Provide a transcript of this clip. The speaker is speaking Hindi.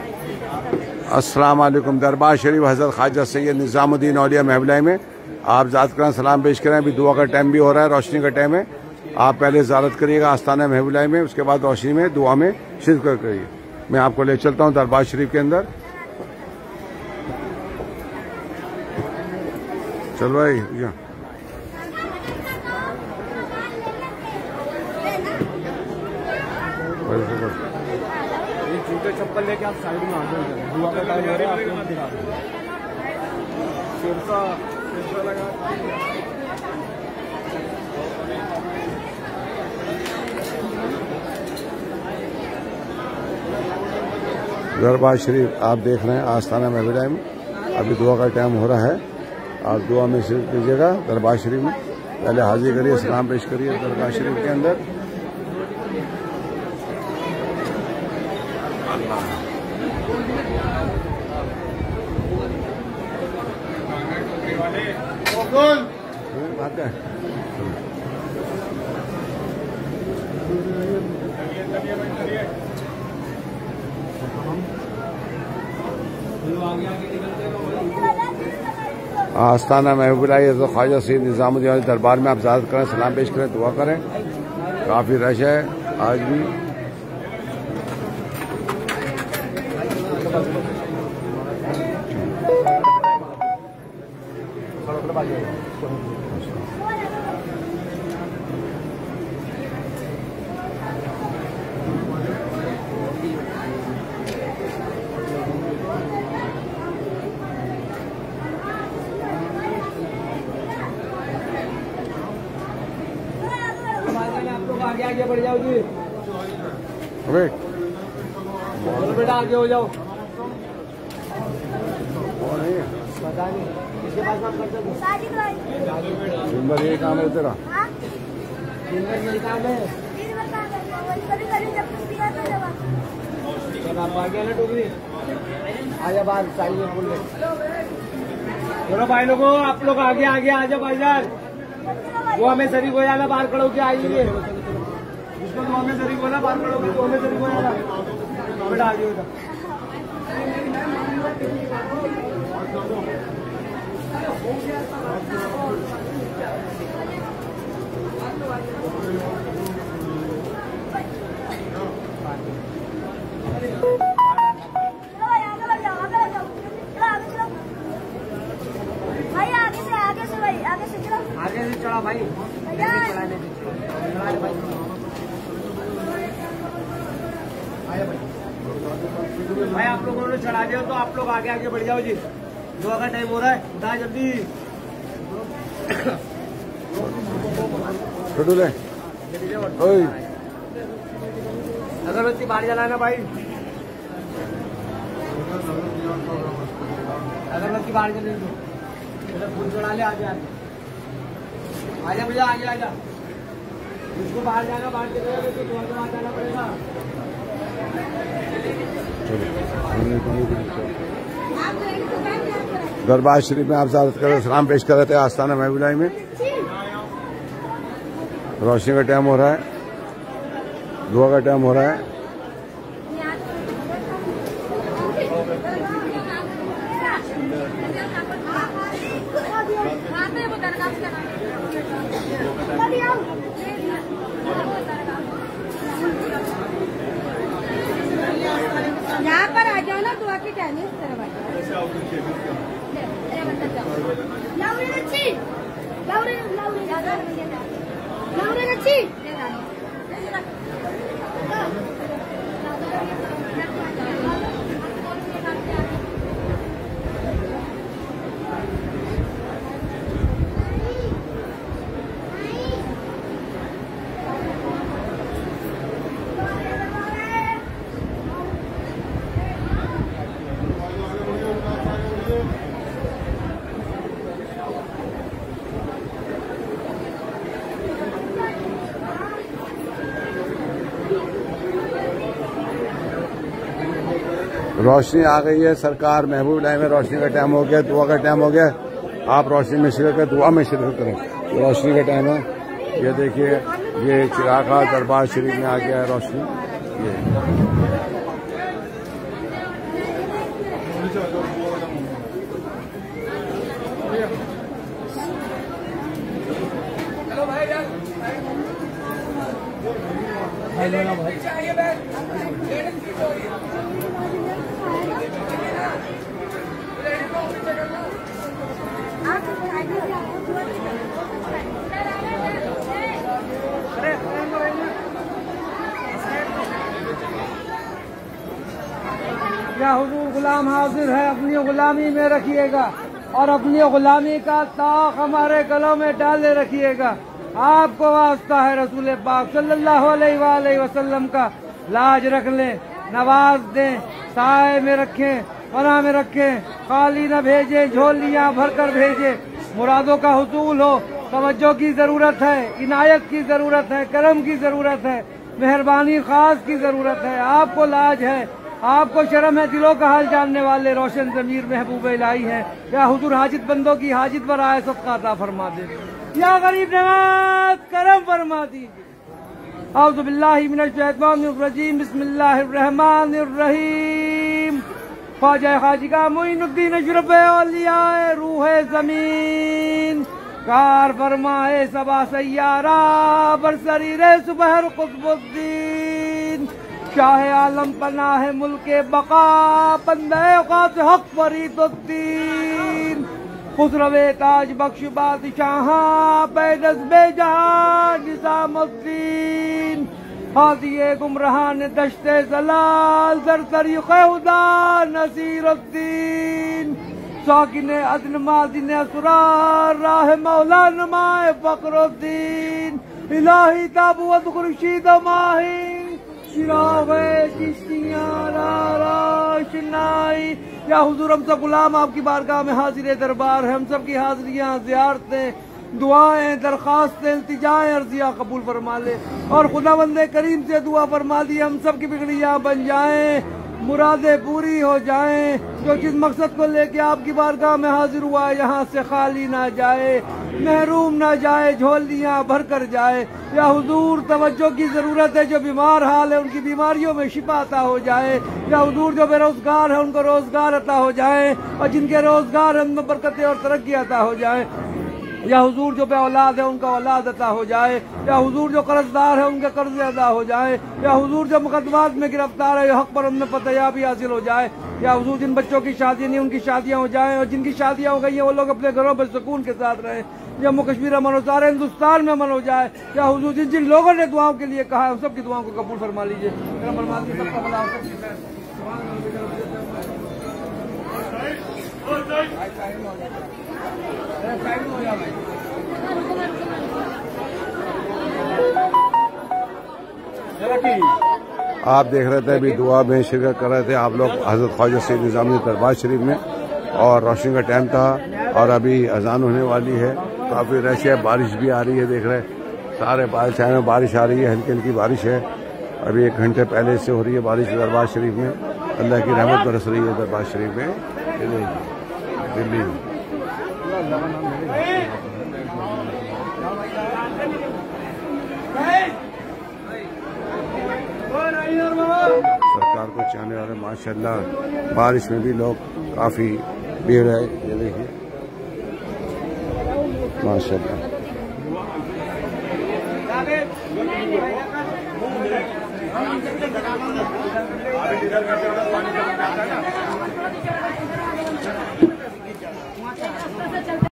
अस्सलाम वालेकुम। दरबार शरीफ हज़रत ख्वाजा सैयद निज़ामुद्दीन औलिया महबलाई में आप ज़ात करना सलाम पेश करें। अभी दुआ का टाइम भी हो रहा है, रोशनी का टाइम है। आप पहले ज़ियारत करिएगा आस्थाना महबलाई में, उसके बाद रोशनी में दुआ में शिरकत करिए। मैं आपको ले चलता हूँ दरबार शरीफ के अंदर। चलो भाई भैया, जूते चप्पल लेके आप साइड में आ जाओ। दुआ का टाइम हो रहा है, आप दिखा दो। सिरसा लगा दरबार शरीफ आप देख रहे हैं आस्थाना महबलाई में। अभी दुआ का टाइम हो रहा है, आप दुआ में शिरकत कीजिएगा। दरबार शरीफ में पहले हाजिर करिए, सलाम पेश करिए दरबार शरीफ के अंदर। आस्थाना महबूलाई ख्वाजा सैयद निज़ामुद्दीन दरबार में आप ज़ियारत करें, सलाम पेश करें, दुआ करें। काफ़ी रश है आज भी। आगे बढ़ जाओ जी। चलो बेटा आगे हो जाओ। पता नहीं किसके पास काम करते हो? दिन भर यही काम है तेरा? दिन भर यही काम है। आप आगे ना टोकरी आजा बाहर चाहिए बोल रहे। चलो भाई लोगों, आप लोग आगे आगे आ जाओ भाईजान। वो हमें शरीक हो जाना, बाहर खड़ो के आइए। इसको तो हमें शरीक होना, बाहर खड़ो के तो हमें शरीक हो जाना। बेटा आगे हो जाओ। आगे से चढ़ा भाई, भाई आप लोगों ने चढ़ा दिया तो आप लोग आगे आगे बढ़ जाओ जी। दुआ का टाइम हो रहा है, उठा जल्दी। अगरबत्ती बाहर जलाना भाई, अगरबत्ती बाहर जले दो। फूल चढ़ा ले आगे आगे। आजा भैया आगे आजा। इसको बाहर जाना, बाहर चले जाओ तो दुआ के जाना पड़ेगा। दरबार शरीफ में आप ज़ियारत करें, सलाम पेश कर रहे थे आस्थाना महबूलाई में। रोशनी का टाइम हो रहा है, दुआ का टाइम हो रहा है। यहाँ पर आ जाओ ना, दुआ की टाइम है। रोशनी आ गई है सरकार। महबूबलाई में रोशनी का टाइम हो गया, दुआ का टाइम हो गया। आप रोशनी में शिरकत करें, दुआ में शिरकत करें। रोशनी का टाइम है। ये देखिए, ये चिरागा दरबार शरीफ में आ गया है रोशनी। ये या हुजूर गुलाम हाजिर है, अपनी गुलामी में रखिएगा और अपनी गुलामी का ताक़ हमारे गलों में डाले रखिएगा। आपको वास्ता है रसूल पाक सल्लल्लाहु अलैहि वसल्लम का लाज रख लें, नवाज दें, साए में रखें, पनाह में रखें, खाली न भेजें, झोलियां भरकर भेजें। मुरादों का हुसूल हो, तवज्जो की जरूरत है, इनायत की जरूरत है, करम की जरूरत है, मेहरबानी खास की जरूरत है। आपको लाज है, आपको शर्म है, दिलों का हाल जानने वाले रोशन ज़मीर महबूब इलाही है। या हुजूर हाजित बंदों की हाजित पर आए सदका अता फरमा दे, या गरीब नवाज करम फरमा दीजिए। औज़ु बिल्लाहि मिनश शैतानिर रजीम, बिस्मिल्लाहिर रहमानिर रहीम। ख्वाजा खाजिका मोइनुद्दीन अशरफ औलिया रूह ज़मीन, कार फरमाए सबा सैयारा बरसरीर सुबहर कुतुबुद्दीन, शाह आलम पनाह मुल्के बका बंदे औकात हक फरीदुद्दीन, खुसरवे ताज बख्श बादशाह पैदस बेजहां निजामुद्दीन, हादिये गुमराहान दश्ते जलाल दर तरीक़े हुदा नसीरुद्दीन, साकिने अदन मादिन असरार राह मौला नुमाए फखरुद्दीन, इलाही ताबूत खुर्शीद माही चिराग़े चिश्तियाँ रोशनाई। या हुजूर हम सब गुलाम आपकी बारगाह में हाजिर दरबार है, हम सब की हाजिरियाँ, ज़ियारतें, दुआएं, दरखास्तें, इल्तिजाएं, अर्जियाँ कबूल फरमा ले और खुदावंद करीम से दुआ फरमा दी हम सब की बिगड़ियाँ बन जाएं, मुरादें पूरी हो जाएं। जो जिस मकसद को लेके आपकी बारगाह में हाजिर हुआ है यहाँ से खाली ना जाए, महरूम ना जाए, झोलियाँ भर कर जाए। या हुजूर तवज्जो की जरूरत है, जो बीमार हाल है उनकी बीमारियों में शिफा अता हो जाए। या हुजूर जो बेरोजगार है उनको रोजगार अता हो जाए और जिनके रोजगार है उनमें बरकतें और तरक्की अता हो जाए। या हुजूर जो बे औलाद है उनका औलाद अता हो जाए। या हुजूर जो कर्जदार है उनके कर्ज अदा हो जाए। या हुजूर जो मुकदमात में गिरफ्तार है हक पर उनमें फतयाबी हासिल हो जाए। या हुजूर जिन बच्चों की शादी नहीं उनकी शादियां हो जाएं और जिनकी शादियां हो गई हैं वो लोग अपने घरों पर सुकून के साथ रहें। जम्मू कश्मीर अमन हो, सारे हिंदुस्तान में अमन हो जाए। या हुजूर जिन जिन लोगों ने दुआओं के लिए कहा है उन सबकी दुआओं को कबूल फरमा लीजिए। आप देख रहे थे अभी दुआ में शिरकत कर रहे थे आप लोग हजरत ख्वाजा सैयद निज़ामुद्दीन दरबार शरीफ में, और रोशनी का टाइम था और अभी अजान होने वाली है। काफ़ी रश है, बारिश भी आ रही है, देख रहे सारे बारिश में बारिश आ रही है, हल्की हल्की बारिश है। अभी 1 घंटे पहले से हो रही है बारिश दरबार शरीफ में। अल्लाह की रहमत बरस रही है दरबार शरीफ में दिल्ली में। सरकार को चाहने वाले माशाल्लाह बारिश में भी लोग काफी भीड़ है, ये देखिए माशाल्लाह।